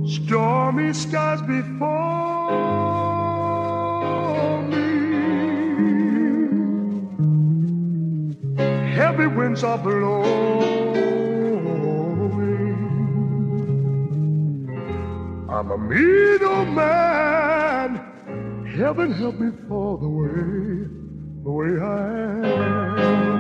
Stormy skies before me, heavy winds are blowing. I'm a mean old man. Heaven help me for the way I am.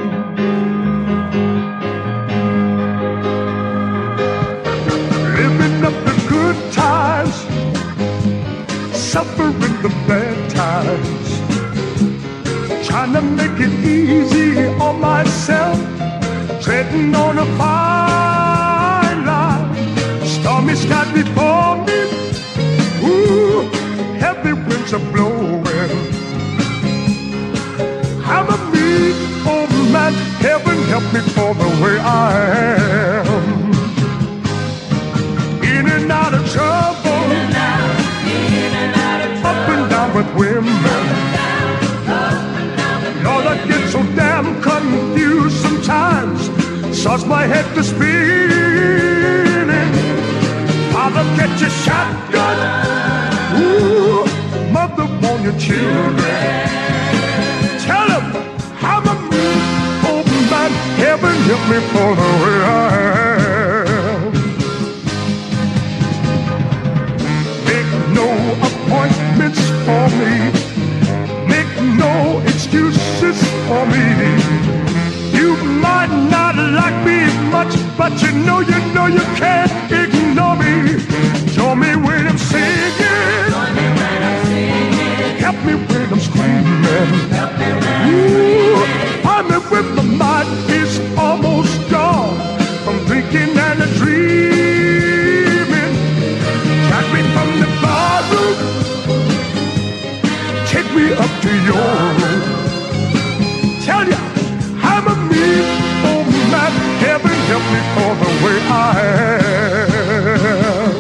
Living up the good times, suffering the bad times, trying to make it easy on myself, treading on a fine line. Stormy skies before me, ooh, heavy winds are blowing. I'm a mean old man, heaven help me for the way I am. In and out of trouble, up and down with women. Lord, I get so damn confused sometimes, starts my head to spinning. Father, get your shotgun, ooh, mother, warn your children. Tell them I'm a mean old man, heaven help me for the way I am. No appointments for me, make no excuses for me. You might not like me much, but you know you can't ignore me. Join me when I'm singing, help me when I'm screaming. Ooh, I'm when my mind is almost gone from thinking and a dreaming. Drag me from the barroom, take me up to your room. Tell ya, I'm a mean old man, heaven help me for the way I am.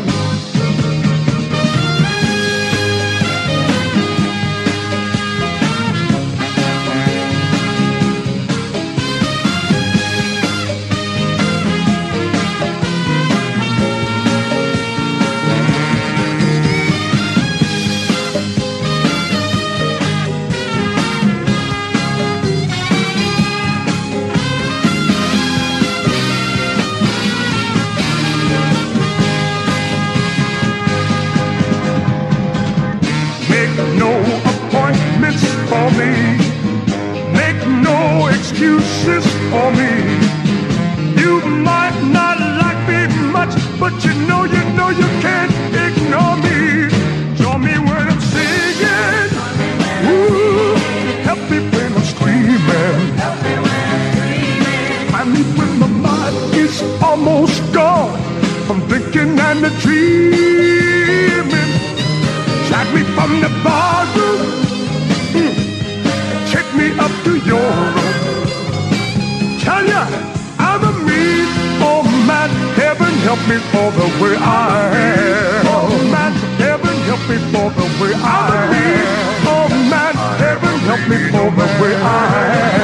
No appointments for me, make no excuses for me. You might not like me much, but you know you can't ignore me. Join me when I'm singing, ooh, help me when I'm screaming. Find me when my mind is almost gone from thinking and a dreaming. Drag me from the barroom, take me up to your room. Tell ya, I'm a mean old man, heaven help me for the way I am. Old man, heaven help me for the way I am. I'm a mean old man, heaven help me for the way I am.